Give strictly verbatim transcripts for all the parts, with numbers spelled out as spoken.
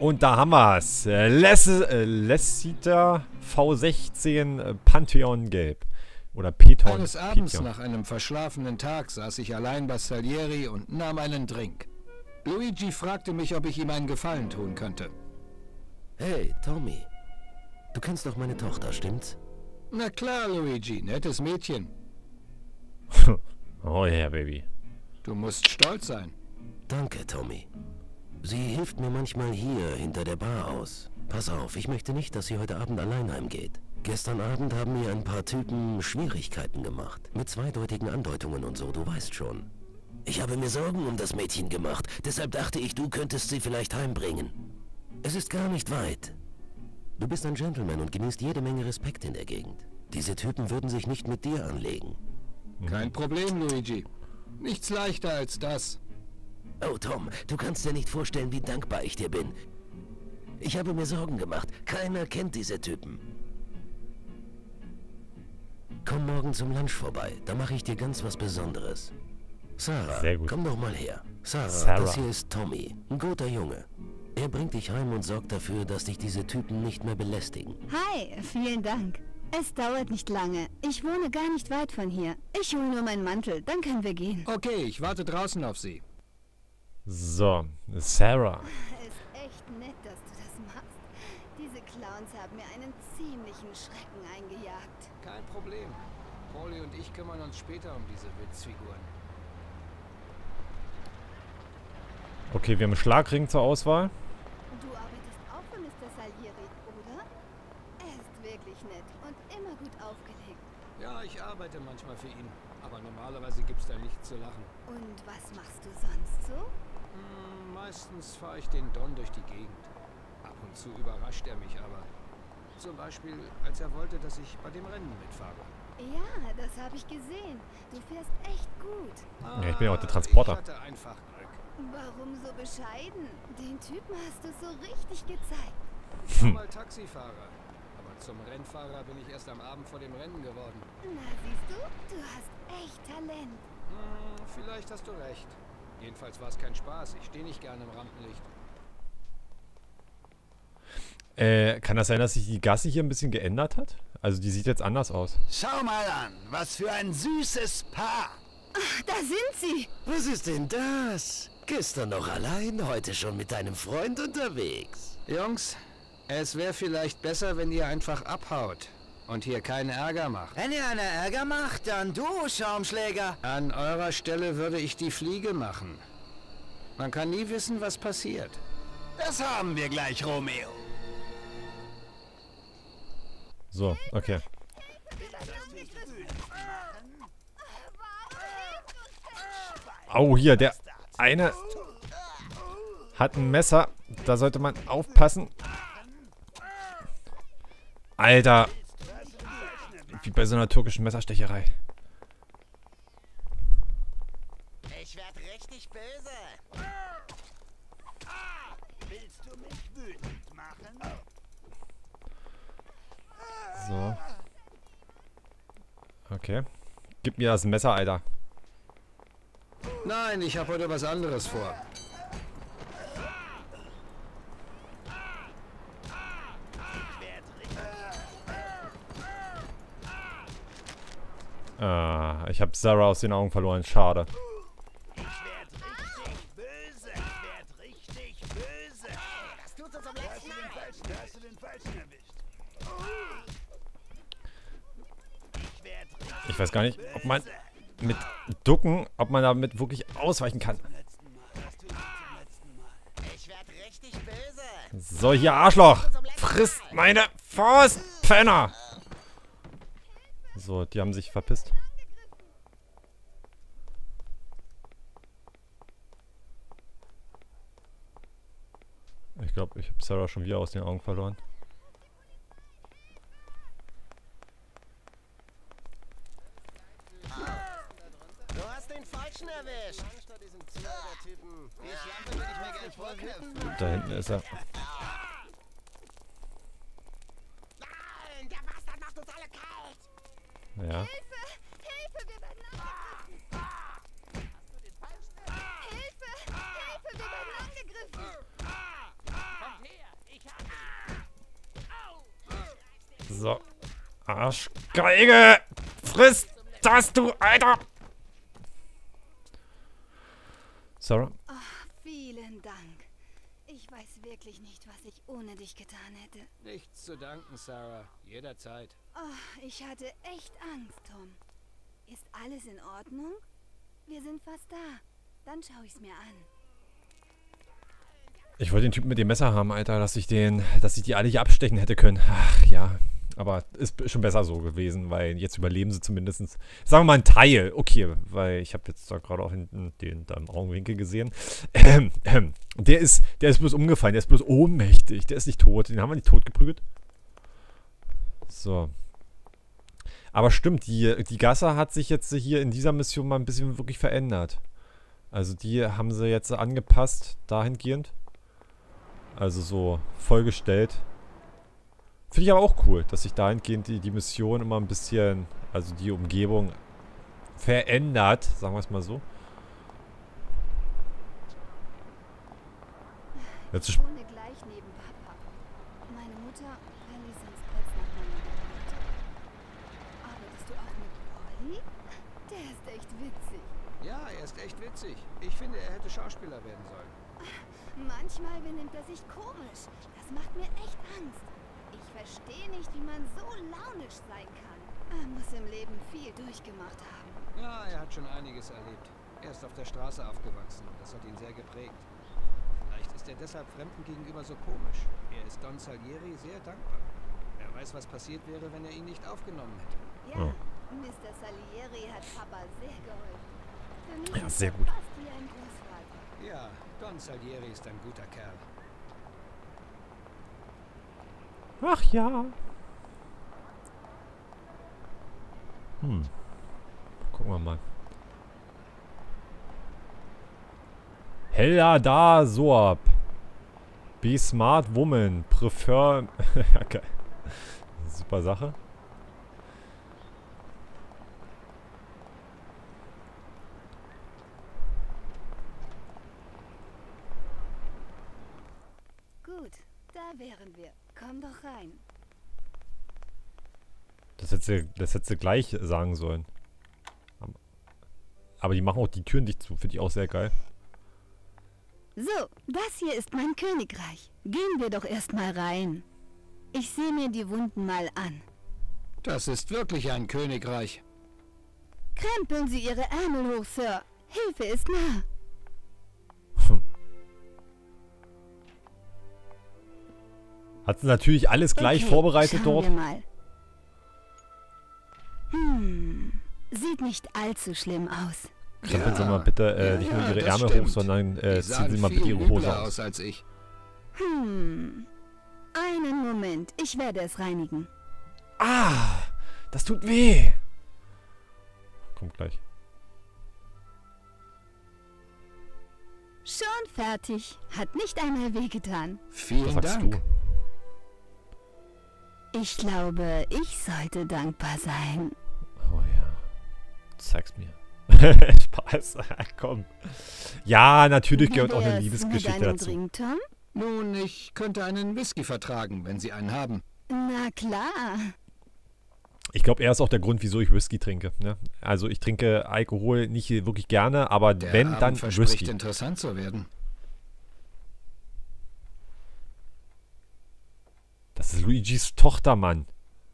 Und da haben wir es. Lassiter V sechzehn äh, Pantheon Gelb. Oder Peton. Eines Abends Petion. nach einem verschlafenen Tag saß ich allein bei Salieri und nahm einen Drink. Luigi fragte mich, ob ich ihm einen Gefallen tun könnte. Hey, Tommy. Du kennst doch meine Tochter, stimmt's? Na klar, Luigi, nettes Mädchen. Oh ja, yeah, Baby. Du musst stolz sein. Danke, Tommy. Sie hilft mir manchmal hier hinter der Bar aus. Pass auf, ich möchte nicht, dass sie heute Abend allein heimgeht. Gestern Abend haben mir ein paar Typen Schwierigkeiten gemacht. Mit zweideutigen Andeutungen und so, du weißt schon. Ich habe mir Sorgen um das Mädchen gemacht. Deshalb dachte ich, du könntest sie vielleicht heimbringen. Es ist gar nicht weit. Du bist ein Gentleman und genießt jede Menge Respekt in der Gegend. Diese Typen würden sich nicht mit dir anlegen. Kein Problem, Luigi. Nichts leichter als das. Oh, Tom, du kannst dir nicht vorstellen, wie dankbar ich dir bin. Ich habe mir Sorgen gemacht. Keiner kennt diese Typen. Komm morgen zum Lunch vorbei. Da mache ich dir ganz was Besonderes. Sarah, Sehr gut. komm doch mal her. Sarah, Sarah. das hier ist Tommy. Ein guter Junge. Er bringt dich heim und sorgt dafür, dass dich diese Typen nicht mehr belästigen. Hi, vielen Dank. Es dauert nicht lange. Ich wohne gar nicht weit von hier. Ich hole nur meinen Mantel, dann können wir gehen. Okay, ich warte draußen auf Sie. So, Sarah. Ist echt nett, dass du das machst. Diese Clowns haben mir einen ziemlichen Schrecken eingejagt. Kein Problem. Paulie und ich kümmern uns später um diese Witzfiguren. Okay, wir haben einen Schlagring zur Auswahl. Du arbeitest auch für Mister Salieri, oder? Er ist wirklich nett und immer gut aufgelegt. Ja, ich arbeite manchmal für ihn. Aber normalerweise gibt's da nichts zu lachen. Und was machst du sonst so? Hm, meistens fahre ich den Don durch die Gegend. Ab und zu überrascht er mich aber. Zum Beispiel, als er wollte, dass ich bei dem Rennen mitfahre. Ja, das habe ich gesehen. Du fährst echt gut. Ja, ich bin ja auch der Transporter. Ich hatte einfach Glück. Warum so bescheiden? Den Typen hast du so richtig gezeigt. Ich war mal Taxifahrer. Aber zum Rennfahrer bin ich erst am Abend vor dem Rennen geworden. Na, siehst du? Du hast echt Talent. Hm, vielleicht hast du recht. Jedenfalls war es kein Spaß. Ich stehe nicht gerne im Rampenlicht. Äh, kann das sein, dass sich die Gasse hier ein bisschen geändert hat? Also die sieht jetzt anders aus. Schau mal an, was für ein süßes Paar. Da sind sie. Was ist denn das? Gestern noch allein, heute schon mit deinem Freund unterwegs. Jungs, es wäre vielleicht besser, wenn ihr einfach abhaut und hier keinen Ärger macht. Wenn ihr einen Ärger macht, dann du, Schaumschläger. An eurer Stelle würde ich die Fliege machen. Man kann nie wissen, was passiert. Das haben wir gleich, Romeo. So, okay. Au, hier, der eine hat ein Messer. Da sollte man aufpassen. Alter. Wie bei so einer türkischen Messerstecherei. Ich werde richtig böse. Willst du mich wütend machen? So. Okay. Gib mir das Messer, Alter. Nein, ich habe heute was anderes vor. Ah, ich habe Sarah aus den Augen verloren. Schade. Ich werde richtig böse. Ich werde richtig böse. Das tut uns am letzten Mal. Da hast du den Falschen erwischt. Ich werde richtig Ich weiß gar nicht, ob man mit Ducken, ob man damit wirklich ausweichen kann. Ich werde richtig böse. So, hier, Arschloch! Frisst meine Faust, Penner! So, die haben sich verpisst. Ich glaube, ich habe Sarah schon wieder aus den Augen verloren. Du hast den Falschen erwischt. Da hinten ist er. Nein, der Bastard macht uns alle kalt. Ja. Hilfe! Hilfe, wir werden angegriffen! Hilfe! Hilfe, wir werden angegriffen! Kommt her. So. Arschgeige! Friss das, du Alter! Sarah? Oh, vielen Dank. Ich weiß wirklich nicht, was ich ohne dich getan hätte. Nichts zu danken, Sarah. Jederzeit. Oh, ich hatte echt Angst, Tom. Ist alles in Ordnung? Wir sind fast da. Dann schaue ich's mir an. Ich wollte den Typen mit dem Messer haben, Alter, dass ich den, dass ich die alle hier abstechen hätte können. Ach, ja. Aber ist schon besser so gewesen, weil jetzt überleben sie zumindest. Sagen wir mal ein Teil. Okay, weil ich habe jetzt da gerade auch hinten den da im Augenwinkel gesehen. Ähm, ähm, der ist, der ist bloß umgefallen, der ist bloß ohnmächtig. Der ist nicht tot. Den haben wir nicht tot geprügelt. So. Aber stimmt, die, die Gasse hat sich jetzt hier in dieser Mission mal ein bisschen wirklich verändert. Also die haben sie jetzt angepasst, dahingehend. Also so vollgestellt. Finde ich aber auch cool, dass sich dahingehend die, die Mission immer ein bisschen, also die Umgebung verändert, sagen wir es mal so. Jetzt Ich wohne gleich neben Papa. Meine Mutter verließ uns kurz nach meiner Geburt. Arbeitest du auch mit Polly? Der ist echt witzig. Ja, er ist echt witzig. Ich finde, er hätte Schauspieler werden sollen. Manchmal benimmt er sich komisch. Das macht mir echt Angst. Ich verstehe nicht, wie man so launisch sein kann. Er muss im Leben viel durchgemacht haben. Ja, er hat schon einiges erlebt. Er ist auf der Straße aufgewachsen und das hat ihn sehr geprägt. Vielleicht ist er deshalb Fremden gegenüber so komisch. Er ist Don Salieri sehr dankbar. Wer weiß, was passiert wäre, wenn er ihn nicht aufgenommen hätte. Ja, Oh. Mister Salieri hat Papa sehr geholfen. Für mich Ja, ist sehr er gut. fast wie ein Großvater. Ja, Don Salieri ist ein guter Kerl. Ach ja. Hm. Gucken wir mal. Hella da Soab. Be smart woman. Prefer. Ja, geil. Super Sache. Gut, da wären wir. Komm doch rein. Das hätte sie, das hätte sie gleich sagen sollen. Aber- Aber die machen auch die Türen dicht zu. Finde ich auch sehr geil. So, das hier ist mein Königreich. Gehen wir doch erstmal rein. Ich sehe mir die Wunden mal an. Das ist wirklich ein Königreich. Krempeln Sie Ihre Ärmel hoch, Sir. Hilfe ist nah. Hat sie natürlich alles gleich Okay, vorbereitet schauen dort. wir mal. Hm, sieht nicht allzu schlimm aus. Krempeln Sie mal bitte äh, Ja, nicht nur ja, ihre das Ärmel stimmt. hoch, sondern äh, Die ziehen sahen Sie mal viel bitte Ihre Hose übler aus. aus als ich. Hm, einen Moment. Ich werde es reinigen. Ah, das tut weh. Kommt gleich. Schon fertig. Hat nicht einmal wehgetan. Was Vielen sagst Dank. du? Ich glaube, ich sollte dankbar sein. Oh ja. Zeig's mir. Spaß. Komm. Ja, natürlich Wie gehört auch eine wär's Liebesgeschichte mit einem dazu. Drink, Tom? Nun, ich könnte einen Whisky vertragen, wenn Sie einen haben. Na klar. Ich glaube, er ist auch der Grund, wieso ich Whisky trinke. Ne? Also ich trinke Alkohol nicht wirklich gerne, aber Der wenn, Abend dann verspricht Whisky. interessant zu werden. Das ist Luigis Tochter, Mann.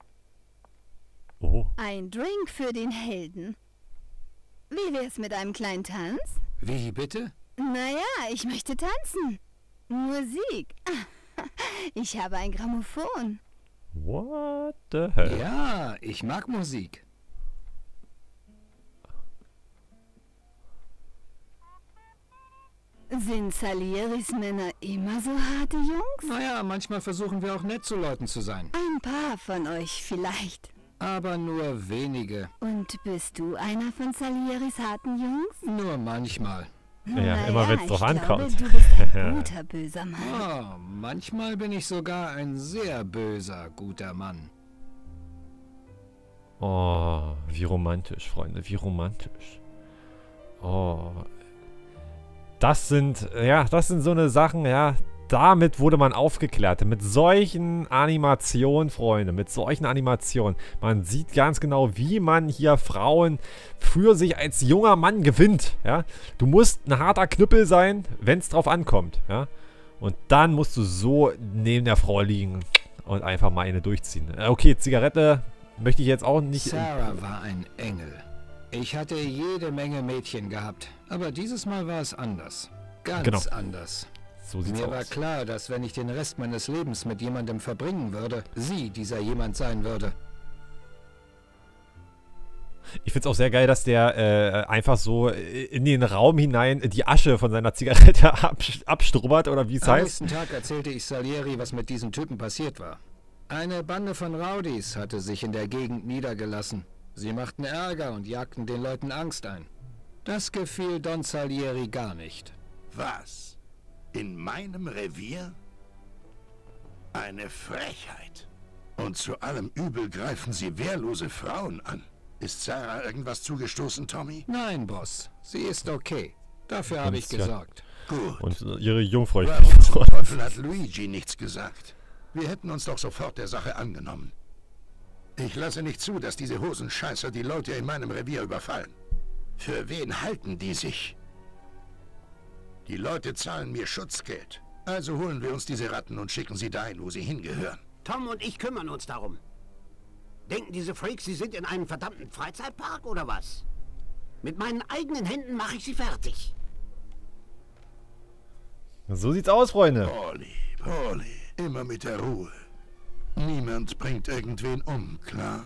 Oh. Ein Drink für den Helden. Wie wär's mit einem kleinen Tanz? Wie bitte? Naja, ich möchte tanzen. Musik. Ich habe ein Grammophon. What the hell? Ja, ich mag Musik. Sind Salieris Männer immer so harte Jungs? Naja, manchmal versuchen wir auch nett zu Leuten zu sein. Ein paar von euch vielleicht. Aber nur wenige. Und bist du einer von Salieris harten Jungs? Nur manchmal. Ja, immer wenn's drauf ich ankommt. Glaube, du bist ein guter, böser Mann. Oh, manchmal bin ich sogar ein sehr böser, guter Mann. Oh, wie romantisch, Freunde, wie romantisch. Oh. Das sind, ja, das sind so eine Sachen, ja, damit wurde man aufgeklärt. Mit solchen Animationen, Freunde, mit solchen Animationen. Man sieht ganz genau, wie man hier Frauen für sich als junger Mann gewinnt. Ja? Du musst ein harter Knüppel sein, wenn es drauf ankommt. Ja? Und dann musst du so neben der Frau liegen und einfach mal eine durchziehen. Okay, Zigarette möchte ich jetzt auch nicht... Sarah war ein Engel. Ich hatte jede Menge Mädchen gehabt, aber dieses Mal war es anders. Ganz Genau. anders. So sieht's Mir war aus. klar, dass wenn ich den Rest meines Lebens mit jemandem verbringen würde, sie dieser jemand sein würde. Ich find's auch sehr geil, dass der äh, einfach so in den Raum hinein die Asche von seiner Zigarette absch abstrubbert, oder wie es Am heißt. nächsten Tag erzählte ich Salieri, was mit diesen Typen passiert war. Eine Bande von Rowdies hatte sich in der Gegend niedergelassen. Sie machten Ärger und jagten den Leuten Angst ein. Das gefiel Don Salieri gar nicht. Was? In meinem Revier? Eine Frechheit. Und zu allem Übel greifen sie wehrlose Frauen an. Ist Sarah irgendwas zugestoßen, Tommy? Nein, Boss. Sie ist okay. Dafür habe ich Ja. gesorgt. Gut. Und äh, ihre Jungfrau. Warum zum Teufel hat Luigi nichts gesagt? Wir hätten uns doch sofort der Sache angenommen. Ich lasse nicht zu, dass diese Hosenscheißer die Leute in meinem Revier überfallen. Für wen halten die sich? Die Leute zahlen mir Schutzgeld. Also holen wir uns diese Ratten und schicken sie dahin, wo sie hingehören. Tom und ich kümmern uns darum. Denken diese Freaks, sie sind in einem verdammten Freizeitpark oder was? Mit meinen eigenen Händen mache ich sie fertig. So sieht's aus, Freunde. Polly, Polly, immer mit der Ruhe. Niemand bringt irgendwen um, klar?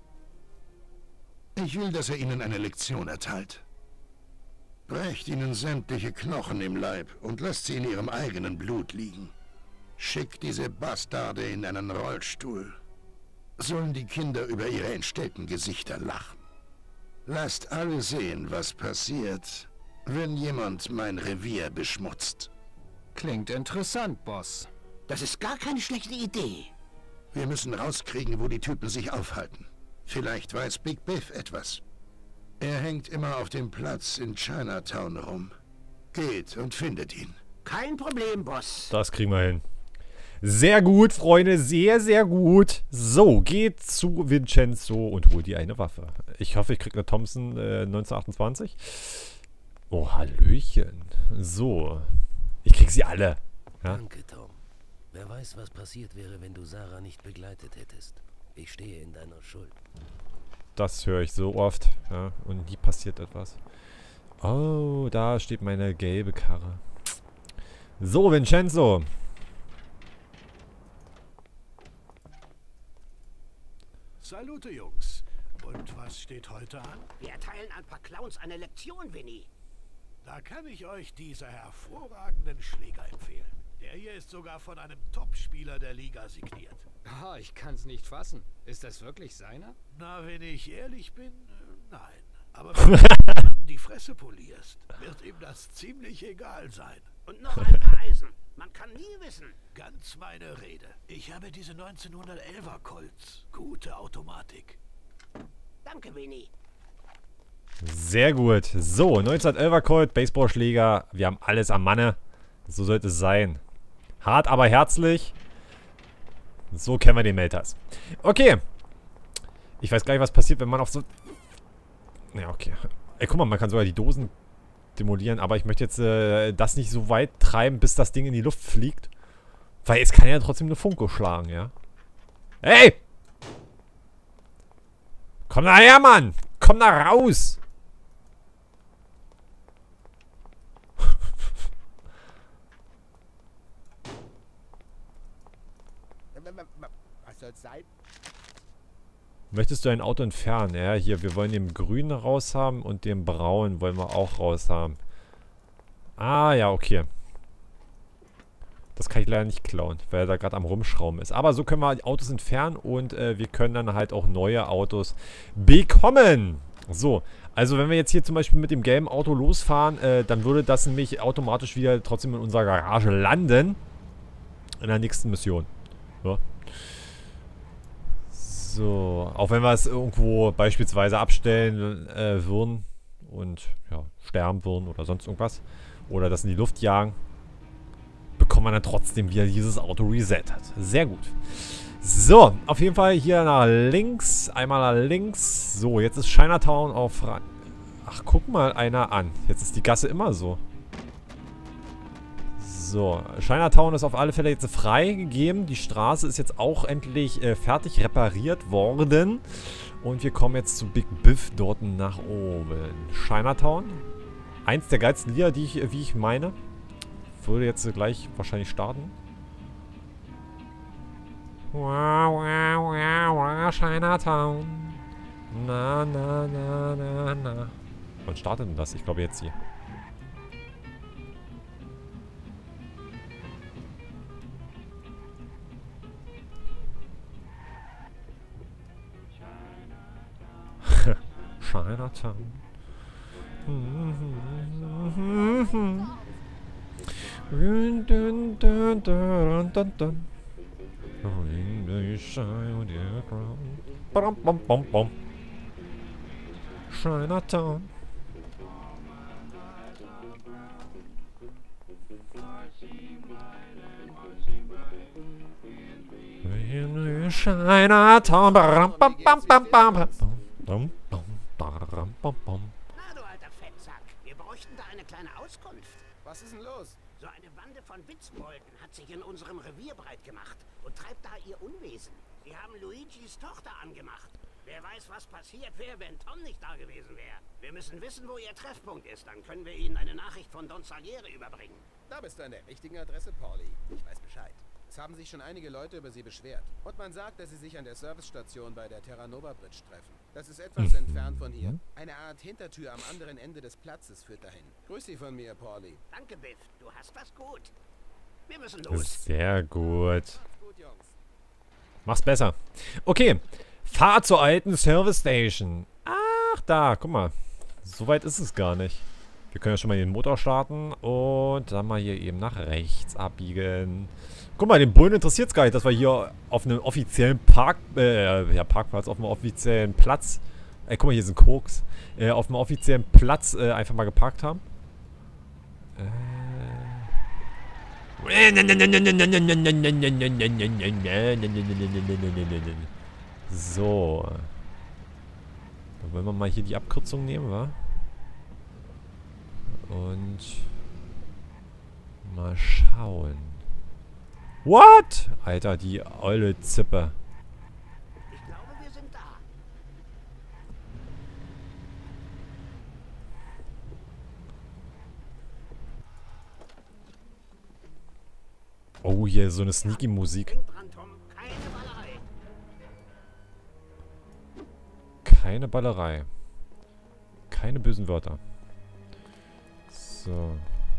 Ich will, dass er ihnen eine Lektion erteilt. Brecht ihnen sämtliche Knochen im Leib und lasst sie in ihrem eigenen Blut liegen. Schickt diese Bastarde in einen Rollstuhl. Sollen die Kinder über ihre entstellten Gesichter lachen. Lasst alle sehen, was passiert, wenn jemand mein Revier beschmutzt. Klingt interessant, Boss. Das ist gar keine schlechte Idee. Wir müssen rauskriegen, wo die Typen sich aufhalten. Vielleicht weiß Big Biff etwas. Er hängt immer auf dem Platz in Chinatown rum. Geht und findet ihn. Kein Problem, Boss. Das kriegen wir hin. Sehr gut, Freunde. Sehr, sehr gut. So, geht zu Vincenzo und holt dir eine Waffe. Ich hoffe, ich kriege eine Thompson äh, neunzehnhundertachtundzwanzig. Oh, Hallöchen. So. Ich krieg sie alle. Ja? Danke, Tom. Wer weiß, was passiert wäre, wenn du Sarah nicht begleitet hättest. Ich stehe in deiner Schuld. Das höre ich so oft. Ja? Und nie passiert etwas. Oh, da steht meine gelbe Karre. So, Vincenzo. Salute, Jungs. Und was steht heute an? Wir erteilen ein paar Clowns eine Lektion, Winnie. Da kann ich euch diese hervorragenden Schläger empfehlen. Der hier ist sogar von einem Topspieler der Liga signiert. Ah, ich kann's nicht fassen. Ist das wirklich seiner? Na, wenn ich ehrlich bin, äh, nein. Aber wenn du ihm die Fresse polierst, wird ihm das ziemlich egal sein. Und noch ein paar Eisen. Man kann nie wissen. Ganz meine Rede. Ich habe diese neunzehnhundertelfer Colts. Gute Automatik. Danke, Winnie. Sehr gut. So, neunzehnhundertelfer Colt, Baseballschläger. Wir haben alles am Manne. So sollte es sein. Hart, aber herzlich. So kennen wir den Melters. Okay. Ich weiß gar nicht, was passiert, wenn man auf so... Ja, okay. Ey, guck mal, man kann sogar die Dosen demolieren. Aber ich möchte jetzt äh, das nicht so weit treiben, bis das Ding in die Luft fliegt. Weil es kann ja trotzdem eine Funke schlagen, ja? Hey! Komm da her, Mann! Komm da raus! Was soll's sein? Möchtest du ein Auto entfernen? Ja, hier, wir wollen den grünen raus haben und den braunen wollen wir auch raus haben. Ah, ja, okay. Das kann ich leider nicht klauen, weil er da gerade am Rumschrauben ist. Aber so können wir Autos entfernen und äh, wir können dann halt auch neue Autos bekommen. So, also wenn wir jetzt hier zum Beispiel mit dem gelben Auto losfahren, äh, dann würde das nämlich automatisch wieder trotzdem in unserer Garage landen. In der nächsten Mission. Ja. So, auch wenn wir es irgendwo beispielsweise abstellen äh, würden und ja, sterben würden oder sonst irgendwas. Oder das in die Luft jagen. bekommen wir dann trotzdem wieder dieses Auto resettet. Sehr gut. So, auf jeden Fall hier nach links. Einmal nach links. So, jetzt ist Chinatown auf... Ach, guck mal einer an. Jetzt ist die Gasse immer so. So, Chinatown ist auf alle Fälle jetzt freigegeben. Die Straße ist jetzt auch endlich äh, fertig repariert worden. Und wir kommen jetzt zu Big Biff dort nach oben. Chinatown. Eins der geilsten Lieder, die ich, wie ich meine. Würde jetzt gleich wahrscheinlich starten. Wow, wow, wow, wow, Chinatown. Na, na, na, na, na. Wann startet denn das? Ich glaube jetzt hier. Chinatown. Dun, dun, dun, dun, dun, dun. Chinatown. Chinatown. Na, du alter Fettsack. Wir bräuchten da eine kleine Auskunft. Was ist denn los? So eine Bande von Witzbolden hat sich in unserem Revier breit gemacht und treibt da ihr Unwesen. Sie haben Luigis Tochter angemacht. Wer weiß, was passiert wäre, wenn Tom nicht da gewesen wäre. Wir müssen wissen, wo ihr Treffpunkt ist. Dann können wir ihnen eine Nachricht von Don Salieri überbringen. Da bist du an der richtigen Adresse, Pauli. Ich weiß Bescheid. Es haben sich schon einige Leute über sie beschwert. Und man sagt, dass sie sich an der Servicestation bei der Terranova Bridge treffen. Das ist etwas entfernt von hier. Eine Art Hintertür am anderen Ende des Platzes führt dahin. Grüß Sie von mir, Pauli. Danke, Biff. Du hast was gut. Wir müssen los. Sehr gut. Macht's gut, Jungs. Mach's besser. Okay. Fahr zur alten Service Station. Ach, da. Guck mal. So weit ist es gar nicht. Wir können ja schon mal den Motor starten und dann mal hier eben nach rechts abbiegen. Guck mal, den Bullen interessiert es gar nicht, dass wir hier auf einem offiziellen Park, äh, ja, Parkplatz, auf einem offiziellen Platz, äh, guck mal, hier sind Koks, äh, auf einem offiziellen Platz äh, einfach mal geparkt haben. Äh. So. Dann wollen wir mal hier die Abkürzung nehmen, wa? Und mal schauen. What? Alter, die olle Zippe. Ich glaube, wir sind da. Oh, hier so eine sneaky Musik. Denk dran, Tom. Keine Ballerei. Keine Ballerei. Keine bösen Wörter. So.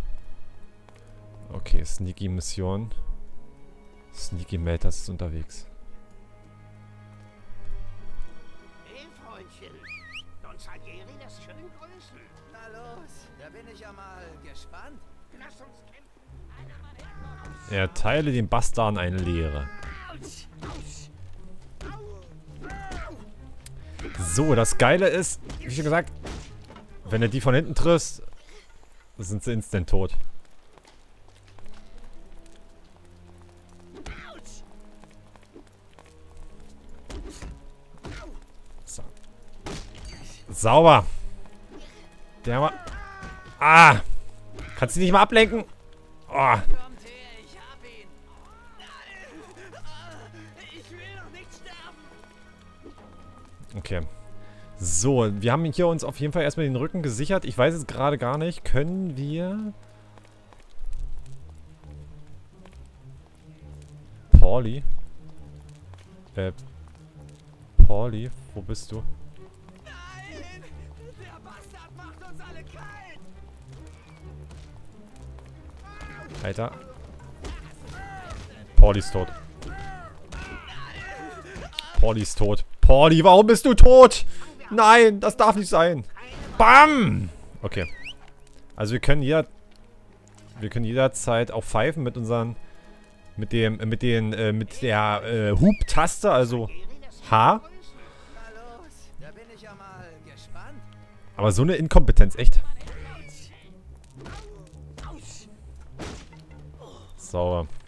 Okay, sneaky Mission. Sneaky Meltas ist unterwegs. Hey, Freundchen. Don Salieri lässt schön grüßen. Na los, da bin ich ja mal gespannt. Lass uns kämpfen. Erteile den Bastarden eine Lehre. So, das Geile ist, wie schon gesagt, wenn du die von hinten triffst, sind sie instant tot. So. Sauber. Der war... Ah! Kannst du nicht mal ablenken? Oh. Kommt her, ich hab ihn. Nein! Ich will noch nicht sterben. Okay. So, wir haben hier uns auf jeden Fall erstmal den Rücken gesichert. Ich weiß jetzt gerade gar nicht, können wir... Pauli? Äh... Pauli, wo bist du? Nein! Der Bastard macht uns alle kalt! Alter. Pauli ist tot. Pauli ist tot. Pauli, warum bist du tot? Nein, das darf nicht sein. Bam! Okay. Also wir können hier... Wir können jederzeit auch pfeifen mit unseren... Mit dem... Mit den... Äh, mit der äh, Hub-Taste, also H. Na los, da bin ich ja mal gespannt. Aber so eine Inkompetenz, echt. sauber.